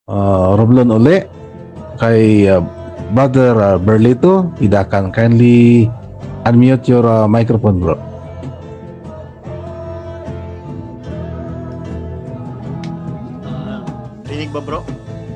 Romblon uli kay Brother Berlito. Idakan, kindly unmute your microphone, bro. Rinig ba, bro?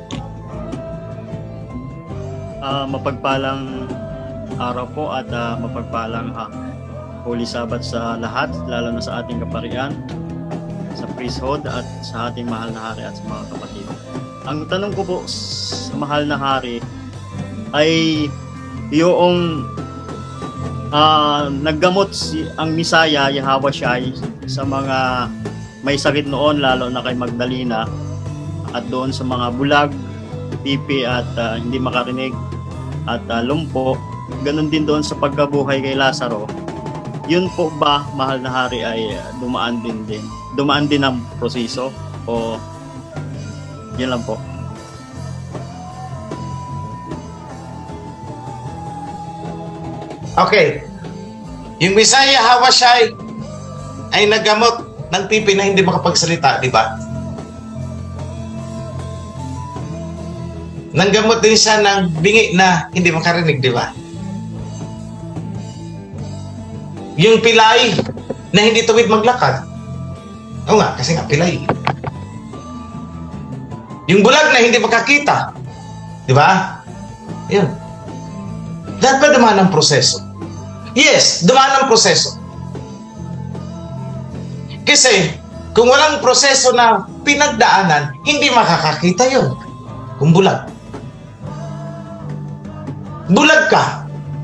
Mapagpalang araw po at mapagpalang Holy Sabbath sa lahat, lalo na sa ating kaparian, sa priesthood at sa ating mahal na hari at sa mga kapatid. Ang tanong ko po sa mahal na hari ay yung naggamot ang Misaya, Yahweh Shai, sa mga may sakit noon, lalo na kay Magdalena at doon sa mga bulag, pipi at hindi makarinig at lumpo. Ganon din doon sa pagkabuhay kay Lazaro. Yun po ba, mahal na hari, ay dumaan din ang proseso o yun lang po? Okay. Yung Misaya Hawashai ay naggamot ng pipi na hindi makapagsalita, di ba? Nanggamot din siya ng bingi na hindi makarinig, di ba? Yung pilay na hindi tuwid maglakad. Oo nga, kasi nga pilay. Yung bulag na hindi makakita. Di ba? Yan. Lahat ba dumaan ng proseso? Yes, dumaan ng proseso. Kasi, kung walang proseso na pinagdaanan, hindi makakakita yun. Kung bulag. Bulag ka.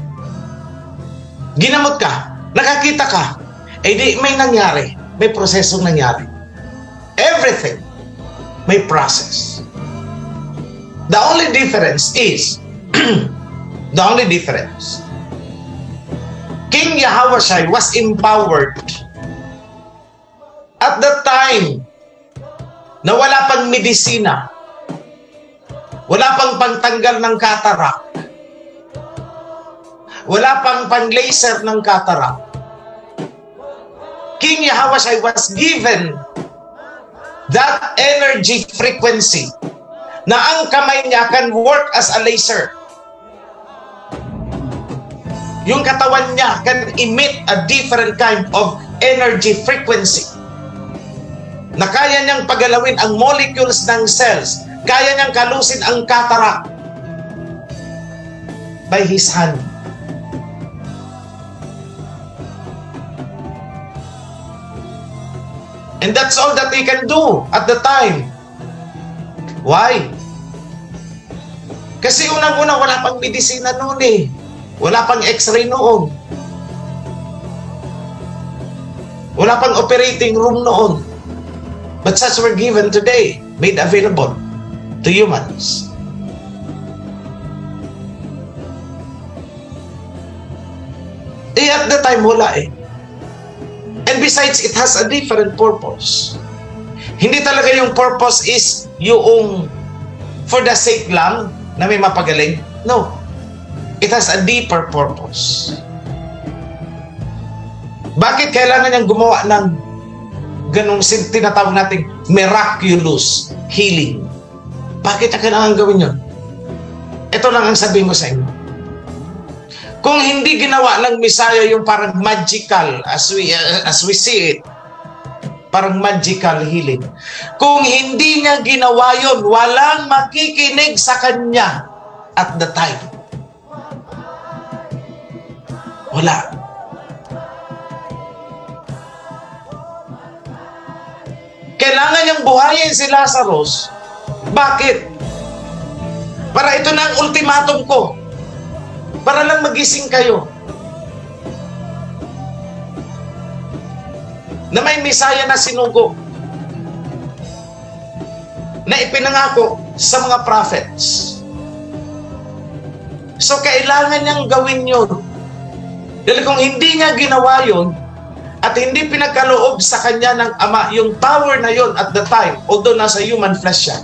Ginamot ka. Nakakita ka. Eh di, may nangyari. May prosesong nangyari. Everything may process. The only difference is the only difference. King Yahawashi was empowered at the time na wala pang medisina, wala pang pangtanggal ng cataract, wala pang pang-laser ng cataract. King Yahawashi was given that energy frequency na ang kamay niya can work as a laser. Yung katawan niya can emit a different kind of energy frequency na kaya niyang pagalawin ang molecules ng cells, kaya niyang kalusin ang cataract by his hand. And that's all that he can do at the time. Why? Kasi unang-una wala pang medisina noon eh. Wala pang x-ray noon. Wala pang operating room noon. But such were given today, made available to humans. Eh at the time wala eh. And besides, it has a different purpose. Hindi talaga yung purpose is yung for the sake lang na may mapagaling. No. It has a deeper purpose. Bakit kailangan niyang gumawa ng ganong tinatawag nating miraculous healing? Bakit niya kailangan gawin yun? Ito lang ang sabihin ko sa inyo. Kung hindi ginawa ng Misaya yung parang magical as we see it, parang magical healing. Kung hindi niya ginawa yun, walang makikinig sa kanya at the time. Wala. Kailangan niyang buhayin si Lazarus. Bakit? Para ito na ang ultimatum ko. Para lang magising kayo. Na may Misaya na sinugo. Na ipinangako sa mga prophets. So kailangan niyang gawin yun. Dahil kung hindi niya ginawa yun, at hindi pinagkaloob sa kanya ng Ama, yung power na yun at the time, although nasa human flesh siya,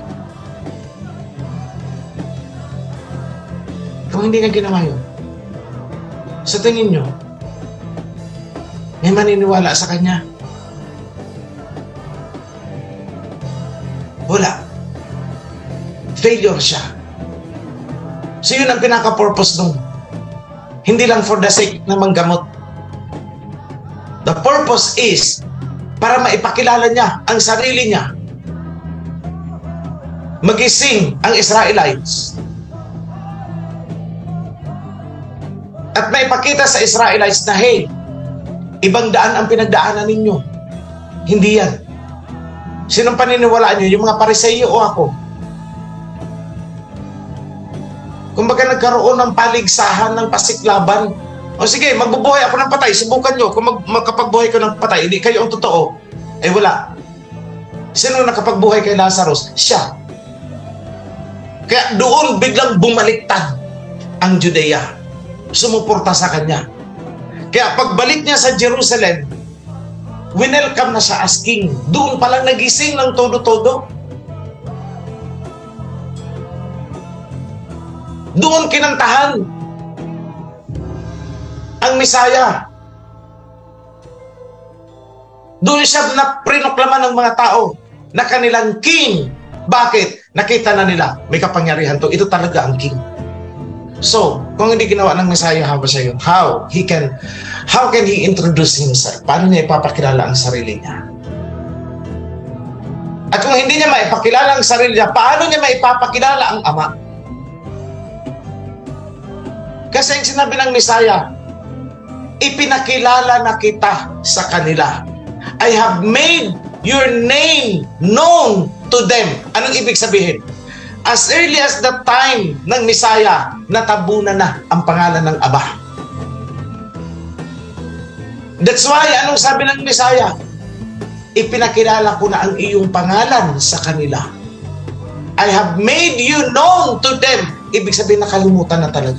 kung hindi niya ginawa yun, sa tingin nyo, may maniniwala sa kanya? failure siya. So yun ang pinaka-purpose nung. Hindi lang for the sake na manggamot. The purpose is para maipakilala niya ang sarili niya. Magising ang Israelites. At maipakita sa Israelites na, hey, ibang daan ang pinagdaanan ninyo. Hindi yan. Sinong paniniwalaan nyo? Yung mga Pariseo o ako? Kumbaga nagkaroon ng paligsahan ng pasiklaban. O sige, magbubuhay ako ng patay. Subukan nyo. Kung makapagbuhay ko ng patay, hindi kayo ang totoo. Eh wala. Sino nakapagbuhay kay Lazarus? Siya. Kaya doon biglang bumaliktad ang Judea. Sumuporta sa kanya. Kaya pagbalik niya sa Jerusalem, winelcome na siya as king. Doon palang nagising ng todo-todo. Doon kinantahan ang Misaya. Doon siya na prinoklaman ng mga tao na kanilang king. Bakit? Nakita na nila, may kapangyarihan to. Ito talaga ang king. So, kung hindi ginawa ng Messiah, how can he introduce himself? Paano niya ipapakilala ang sarili niya? At kung hindi niya maipakilala ang sarili niya, paano niya maipapakilala ang Ama? Kasi ang sinabi ng Messiah, ipinakilala na kita sa kanila. I have made your name known to them. Anong ibig sabihin? As early as the time ng Messiah, natabunan na ang pangalan ng Aba. That's why, anong sabi ng Messiah? Ipinakilala ko na ang iyong pangalan sa kanila. I have made you known to them. Ibig sabihin, nakalimutan na talaga.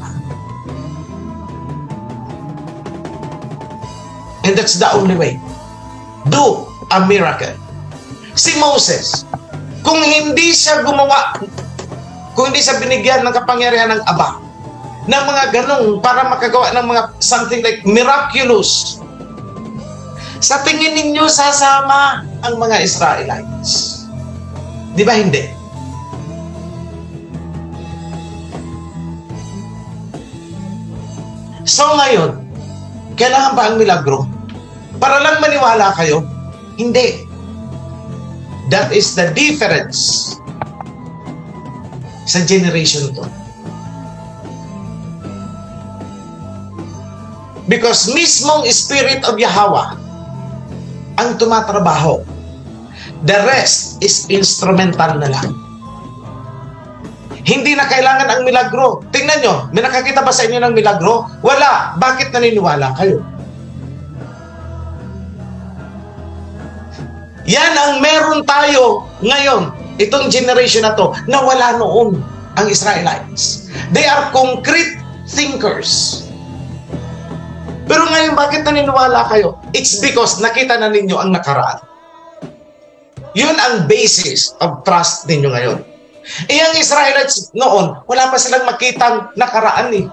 And that's the only way. Do a miracle. Si Moses, kung hindi siya gumawa, kung hindi siya binigyan ng kapangyarihan ng Aba, ng mga ganong para makagawa ng mga something like miraculous, sa tingin ninyo sasama ang mga Israelites. Di ba hindi? So ngayon, kailangan ba ang milagro? Para lang maniwala kayo? Hindi. That is the difference sa generation to. Because mismong Spirit of Yahweh ang tumatrabaho. The rest is instrumental na lang. Hindi na kailangan ang milagro. Tingnan nyo, may nakakita ba sa inyo ng milagro? Wala. Bakit naniniwala kayo? Yan ang meron tayo ngayon, itong generation na to, na wala noon ang Israelites. They are concrete thinkers. Pero ngayon, bakit naniniwala kayo? It's because nakita na ninyo ang nakaraan. Yun ang basis of trust ninyo ngayon. Ang Israelites noon, wala pa silang makitang nakaraan eh.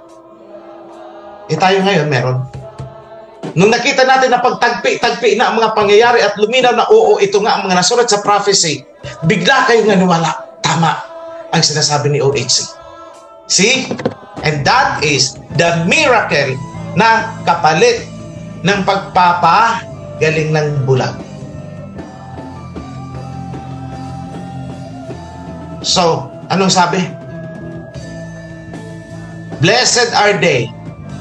Tayo ngayon meron. Nung nakita natin na pagtagpi-tagpi na ang mga pangyayari at luminaw na oo, ito nga ang mga nasulat sa prophecy, bigla kayong naniwala. Tama ang sinasabi ni OHC. See? And that is the miracle na kapalit ng pagpapagaling ng bulag. So, anong sabi? Blessed are they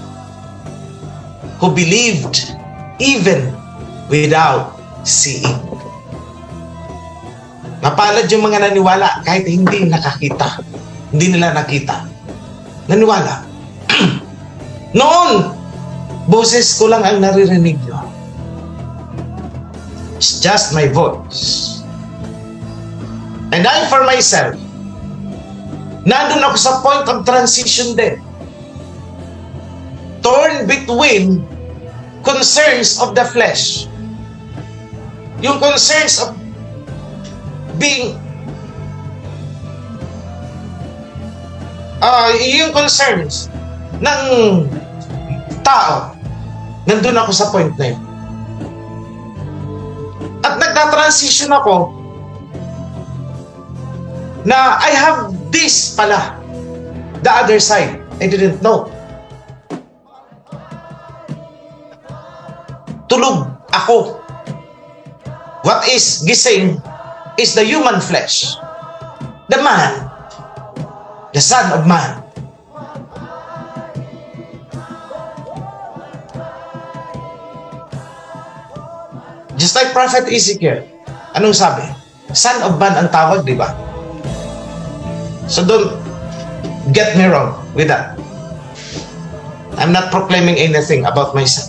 who believed even without seeing. Mapalad yung mga naniwala kahit hindi nakakita. Hindi nila nakita. Naniwala. Noon, boses ko lang ang naririnig nyo. It's just my voice. And I for myself, nandun ako sa point of transition din. Torn between concerns of the flesh. Yung concerns of being yung concerns ng tao. Nandun ako sa point na yun. At nagta-transition ako na I have this pala. The other side. I didn't know. Tulog ako. What is gising is the human flesh. The man. The Son of Man. Just like Prophet Ezekiel. Anong sabi? Son of Man ang tawag, di ba? So don't get me wrong with that. I'm not proclaiming anything about myself.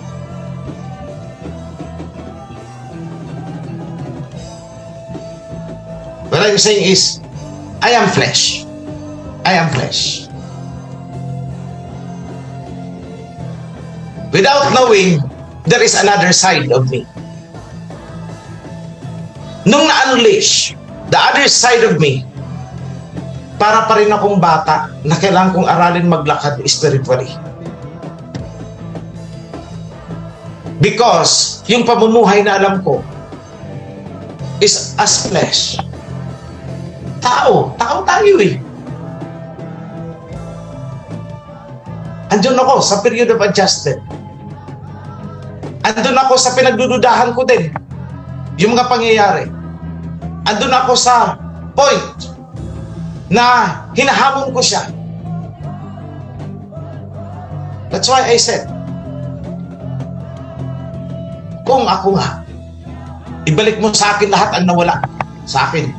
What I'm saying is, I am flesh. I am flesh. Without knowing, there is another side of me. Nung na-unleash, the other side of me, para pa rin akong bata na kailangan kong aralin maglakad spiritually. Because yung pamumuhay na alam ko is as flesh. Tao tayo eh. Andun ako sa period of adjustment. Andun ako sa pinagdududahan ko din. Yung mga pangyayari. Andun ako sa point na hinahamon ko siya. That's why I said, kung ako nga, ibalik mo sa akin lahat ang nawala sa akin.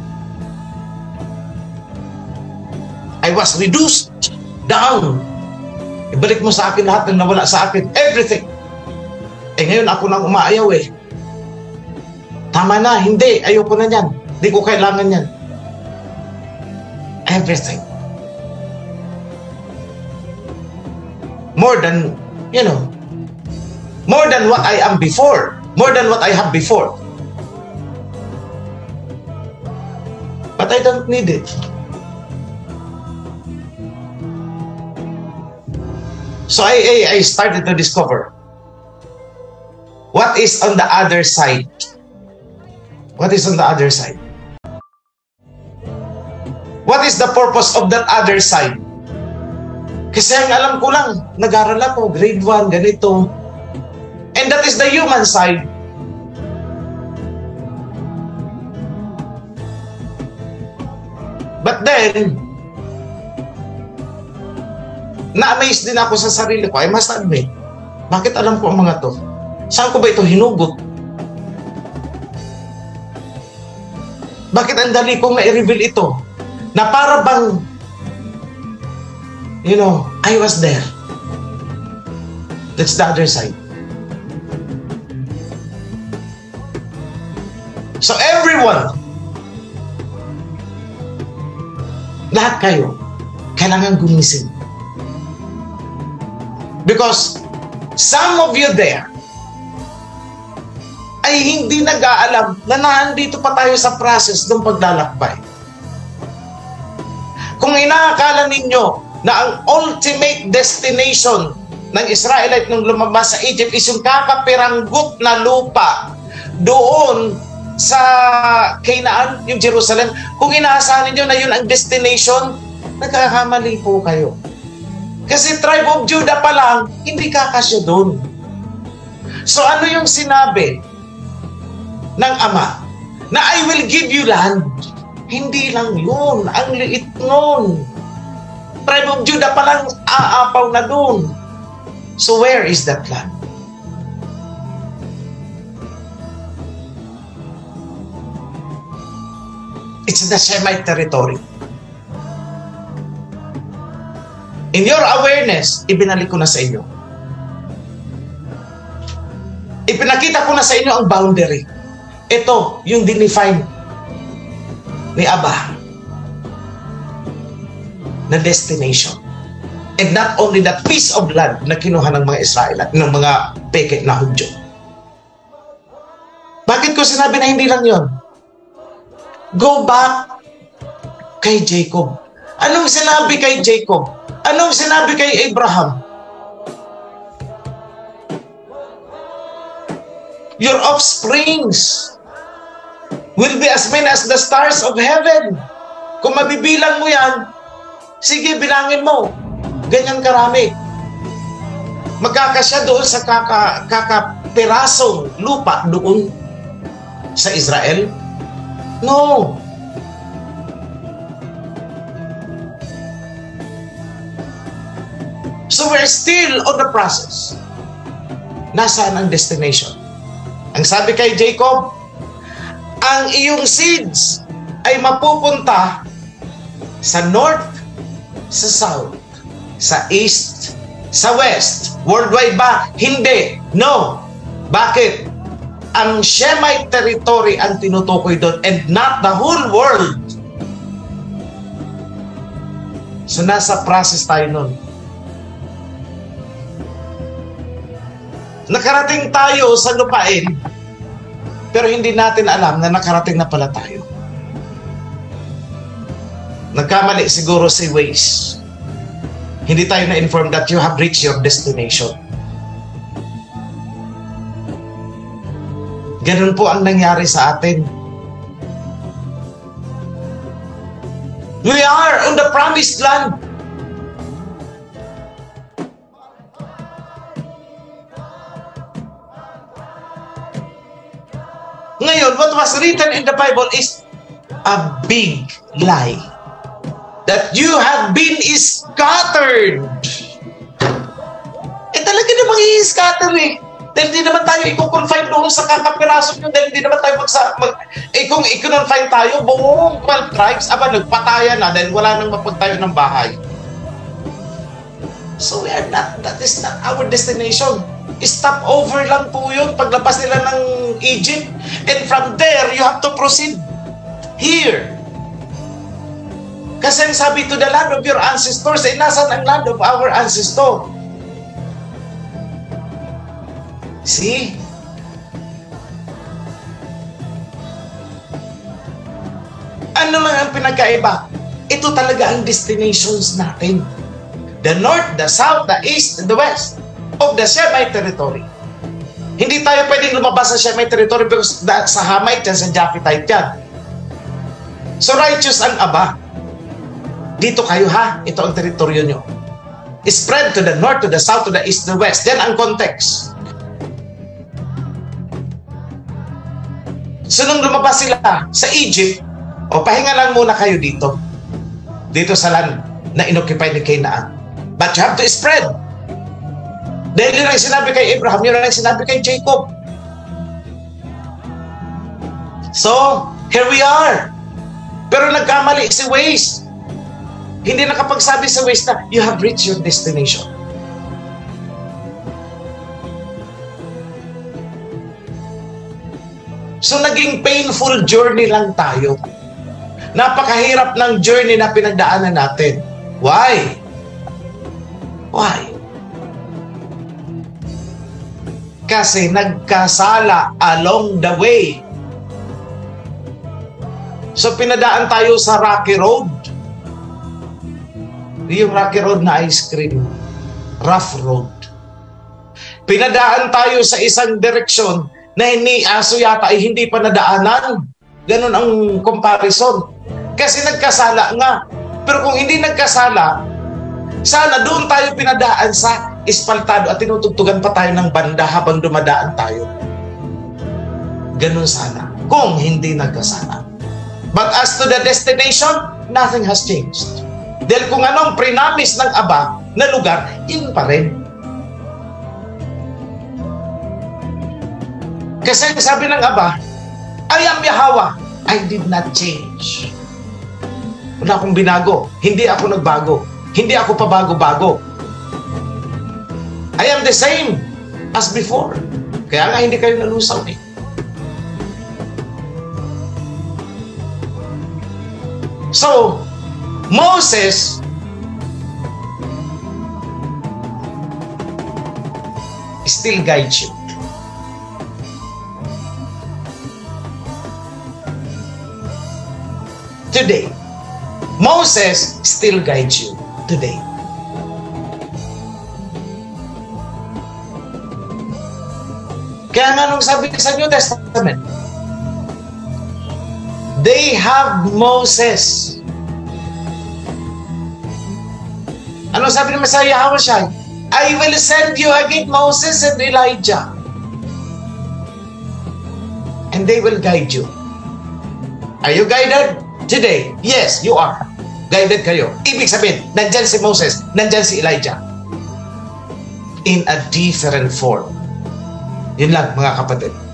I was reduced down. Ibalik mo sa akin lahat ang nawala sa akin. Everything. Eh ngayon ako nang umaayaw eh. Tama na, hindi. Ayoko na yan. Hindi ko kailangan yan. Everything. More than, more than what I am before. More than what I have before. But I don't need it. So I started to discover what is on the other side. What is on the other side? What is the purpose of that other side? Kasi ang alam ko lang, nag-aral ako, grade 1, ganito. And that is the human side. But then, na-amaze din ako sa sarili ko. I must admit, bakit alam ko ang mga to? Saan ko ba ito hinugot? Bakit ang dali kong na-reveal ito? Na para bang, I was there. That's the other side. So everyone, lahat kayo, kailangan gumising. Because some of you there ay hindi nag-aalam na nandito pa tayo sa process ng paglalakbay. Kung inaakala ninyo na ang ultimate destination ng Israelite nung lumabas sa Egypt is yung kakapiranggot na lupa doon sa Canaan, yung Jerusalem, kung inaasahan ninyo na yun ang destination, nagkakamali po kayo. Kasi tribe of Judah pa lang, hindi kakasya doon. So ano yung sinabi ng Ama? Na I will give you land. Hindi lang yun. Ang liit nun. Tribe of Judah pa lang aapaw na doon. So where is that land? It's the Shemite territory. In your awareness, ibinalik ko na sa inyo. Ipinakita ko na sa inyo ang boundary. Ito, yung dinefine ni Abba na destination. And not only that piece of land na kinuha ng mga Israelite, ng mga peke na Hudyo. Bakit ko sinabi na hindi lang yon? Go back kay Jacob. Anong sinabi kay Jacob? Anong sinabi kay Abraham? Your offsprings will be as many as the stars of heaven. Kung mabibilang mo yan, sige, bilangin mo. Ganyan karami. Magkakasya doon sa kakapirasong lupa doon sa Israel? No. So we're still on the process. Nasaan ang destination? Ang sabi kay Jacob, ang iyong seeds ay mapupunta sa north, sa south, sa east, sa west. Worldwide ba? Hindi. No. Bakit? Ang Shemite territory ang tinutukoy doon and not the whole world. So nasa process tayo nun. Nakarating tayo sa lupain, pero hindi natin alam na nakarating na pala tayo. Nagkamali siguro si Waze. Hindi tayo na-inform that you have reached your destination. Ganun po ang nangyari sa atin. We are on the promised land. Ngayon, what was written in the Bible is a big lie. That you have been scattered. Talaga namang i-scatter eh. Dahil hindi naman tayo i-confine doon sa kakapiraso nyo. Dahil hindi naman tayo kung i-confine tayo, buong 12 tribes, nagpatayan na dahil wala nang mapagtayo ng bahay. So that is not our destination. Stop over lang po yun paglabas nila ng Egypt. And from there, you have to proceed here. Kasi ang sabi to the land of your ancestors, nasan ang land of our ancestor? See? Ano lang ang pinagkaiba? Ito talaga ang destinations natin. The north, the south, the east, and the west of the Shemite territory. Hindi tayo pwedeng lumabas sa Shemite territory because sa Hamite yan, sa Japhethite yan. So righteous ang Aba. Dito kayo ha, ito ang teritoryo nyo. Spread to the north, to the south, to the east, to the west. Yan ang context. So nung lumabas sila sa Egypt, pahinga lang muna kayo dito. Dito sa land na inoccupy ni Canaan. But you have to spread. Dahil yun ang sinabi kay Abraham, yun ang sinabi kay Jacob. So, here we are. Pero nagkamali si Waze. Hindi nakapagsabi sa Waze na, you have reached your destination. So, naging painful journey lang tayo. Napakahirap ng journey na pinagdaanan natin. Why? Why? Kasi nagkasala along the way. So, pinadaan tayo sa rocky road. Yung rocky road na ice cream. Rough road. Pinadaan tayo sa isang direksyon na yata ay hindi pa nadaanan. Ganun ang comparison. Kasi nagkasala nga. Pero kung hindi nagkasala, sana doon tayo pinadaan sa espaltado at tinutugtugan pa tayo ng banda habang dumadaan tayo. Ganun sana. Kung hindi nagkasala. But as to the destination, nothing has changed. Dahil kung anong prinamis ng Aba na lugar, yun pa rin. Kasi sabi ng Aba, I am Yahweh, I did not change. Wala akong binago. Hindi ako nagbago. Hindi ako pabago-bago. I am the same as before. Kaya nga hindi kayo nalusaw eh. So, Moses still guides you. Today, Moses still guides you today. Kaya nga nung sabi sa New Testament, they have Moses Ano sabi ng Messiah Yahushua? I will send you again Moses and Elijah. And they will guide you. Are you guided today? Yes, you are. Guided kayo. Ibig sabihin, nandyan si Moses, nandyan si Elijah. In a different form. Yun lang, mga kapatid.